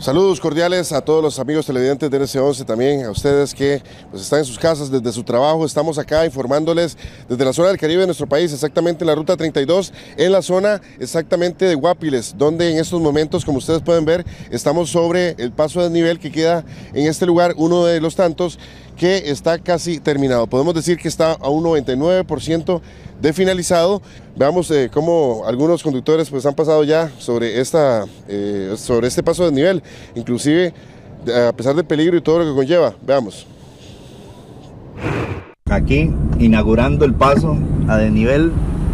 Saludos cordiales a todos los amigos televidentes de NC11, también a ustedes que pues, están en sus casas desde su trabajo. Estamos acá informándoles desde la zona del Caribe de nuestro país, exactamente en la ruta 32, en la zona exactamente de Guapiles, donde en estos momentos, como ustedes pueden ver, estamos sobre el paso de desnivel que queda en este lugar, uno de los tantos que está casi terminado. Podemos decir que está a un 99% de finalizado. Veamos cómo algunos conductores pues han pasado ya sobre este paso de desnivel, inclusive a pesar del peligro y todo lo que conlleva. Veamos. Aquí inaugurando el paso a desnivel,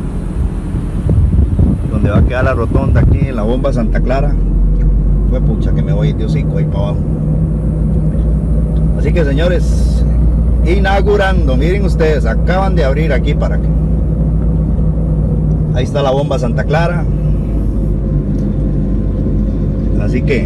donde va a quedar la rotonda aquí en la bomba Santa Clara. Fue pucha que me voy de hocico ahí para abajo. Así que señores, inaugurando, miren ustedes, acaban de abrir aquí para acá. Ahí está la bomba Santa Clara. Así que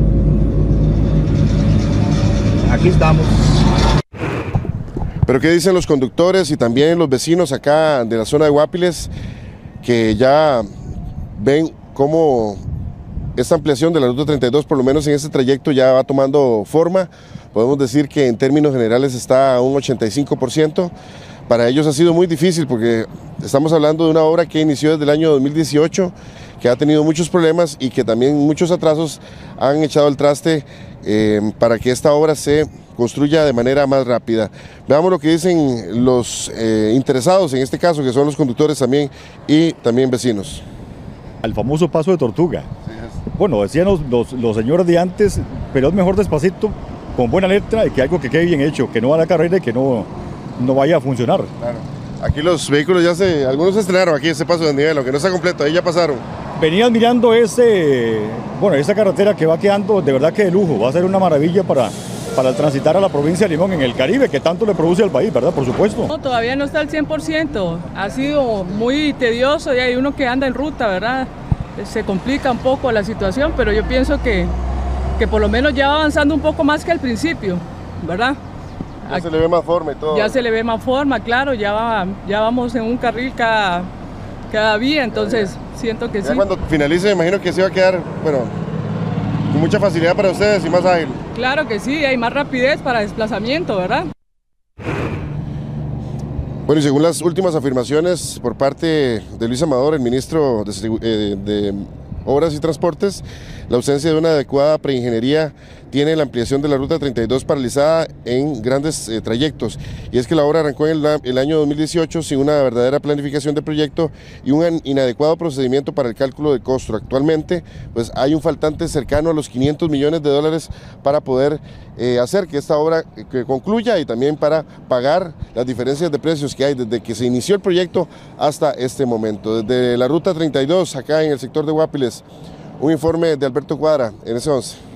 aquí estamos. Pero ¿qué dicen los conductores y también los vecinos acá de la zona de Guapiles, que ya ven cómo esta ampliación de la ruta 32, por lo menos en este trayecto, ya va tomando forma? Podemos decir que en términos generales está a un 85%. Para ellos ha sido muy difícil porque estamos hablando de una obra que inició desde el año 2018, que ha tenido muchos problemas y que también muchos atrasos han echado el traste para que esta obra se construya de manera más rápida. Veamos lo que dicen los interesados en este caso, que son los conductores también y también vecinos. El famoso paso de Tortuga. Bueno, decían los señores de antes, pero es mejor despacito, con buena letra, y que algo que quede bien hecho, que no va a la carrera y que no vaya a funcionar. Claro. Aquí los vehículos algunos se estrenaron aquí ese paso de desnivel, aunque no está completo, ahí ya pasaron. Venían mirando esa carretera que va quedando de verdad que de lujo, va a ser una maravilla para transitar a la provincia de Limón en el Caribe, que tanto le produce al país, ¿verdad? Por supuesto. No, todavía no está al 100%, ha sido muy tedioso y hay uno que anda en ruta, ¿verdad? Se complica un poco la situación, pero yo pienso que por lo menos ya va avanzando un poco más que al principio, ¿verdad? Ya se le ve más forma y todo. Ya se le ve más forma, claro, ya vamos en un carril cada vía, entonces siento que ya sí. Cuando finalice, me imagino que se va a quedar, bueno, con mucha facilidad para ustedes y más ágil. Claro que sí, hay más rapidez para desplazamiento, ¿verdad? Bueno, y según las últimas afirmaciones por parte de Luis Amador, el ministro de Obras y Transportes, la ausencia de una adecuada preingeniería tiene la ampliación de la ruta 32 paralizada en grandes trayectos. Y es que la obra arrancó en el año 2018 sin una verdadera planificación de proyecto y un inadecuado procedimiento para el cálculo de costo. Actualmente pues hay un faltante cercano a los 500 millones de dólares para poder hacer que esta obra concluya y también para pagar las diferencias de precios que hay desde que se inició el proyecto hasta este momento. Desde la ruta 32, acá en el sector de Guapiles, un informe de Alberto Cuadra, NC11.